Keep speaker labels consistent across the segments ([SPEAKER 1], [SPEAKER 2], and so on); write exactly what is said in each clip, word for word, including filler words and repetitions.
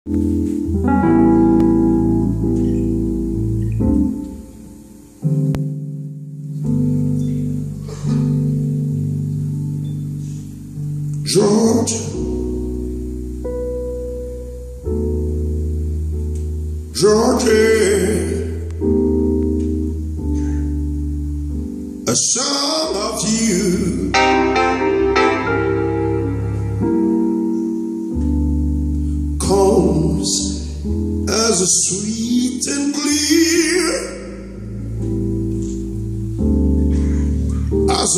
[SPEAKER 1] Georgia, Georgia, a song of you comes as a sweet and clear as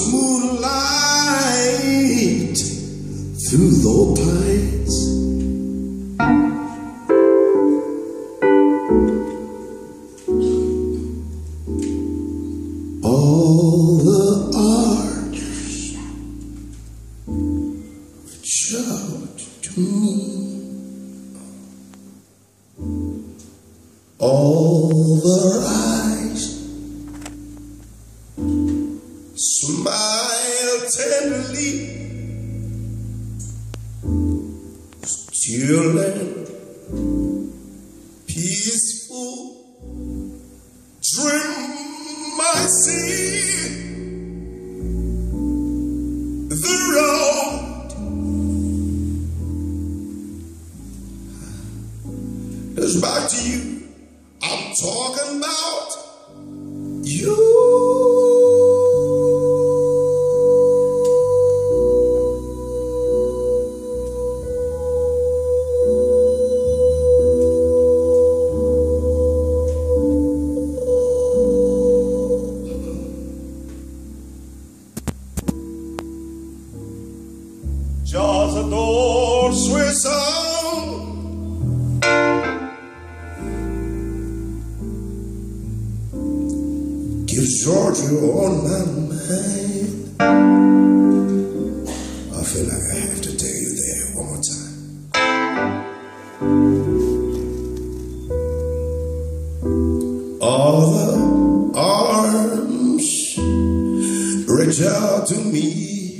[SPEAKER 1] moonlight through the pines. All the archers reach out to me. All their eyes smile tenderly, still and peaceful dream I see. The road is back to you. I'm talking about you. Just adore sweet song, give Georgia on my mind. I feel like I have to tell you that one more time. All the arms reach out to me.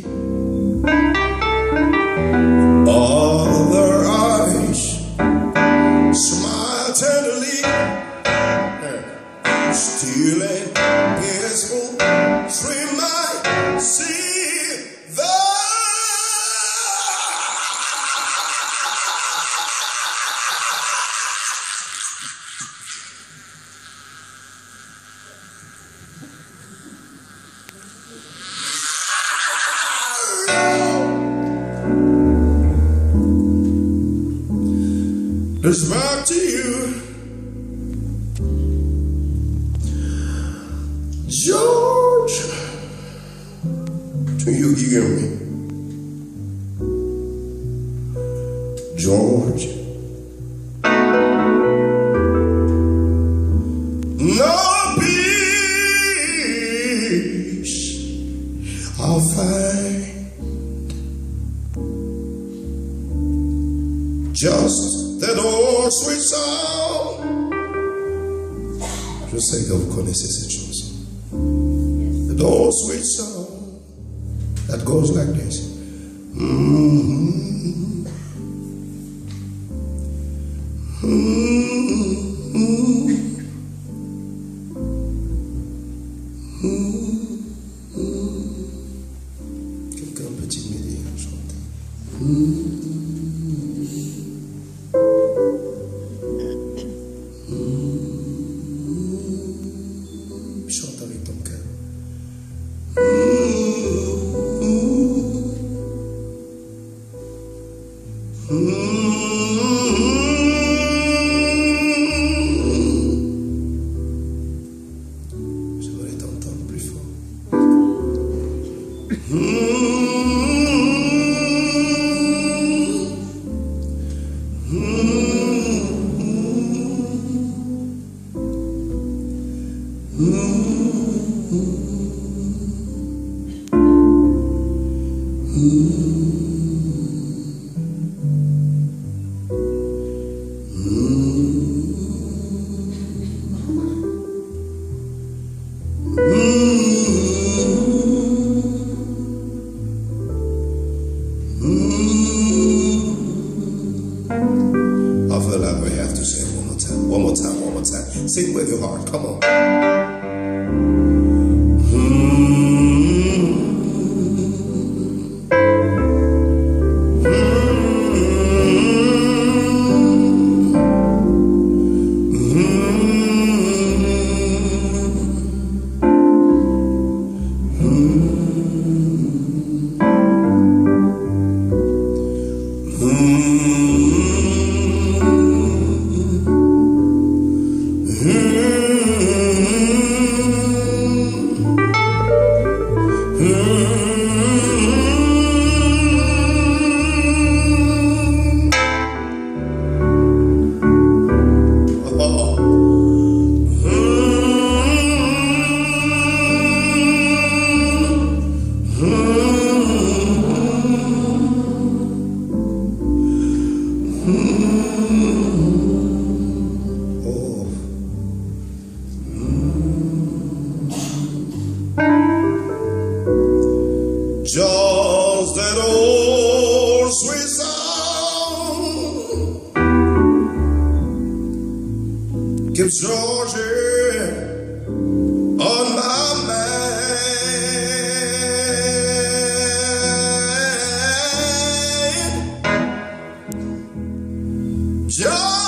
[SPEAKER 1] All their eyes smile tenderly, still and peaceful dream I see. The it's back to you, George. Do you hear me, George? No peace I'll find, just that old sweet song. Je sais que vous connaissez cette chose. That old sweet song that goes like this. Mm-hmm. Mm-hmm. Mm-hmm. Quelqu'un peut-il m'aider à chanter? Mm-hmm. Chante avec ton cœur. J'aimerais t'entendre plus fort. Mm-hmm. we have to say it one more time. One more time, one more time. Sing with your heart. Come on. Just that old sweet song keeps Georgia on my mind. Just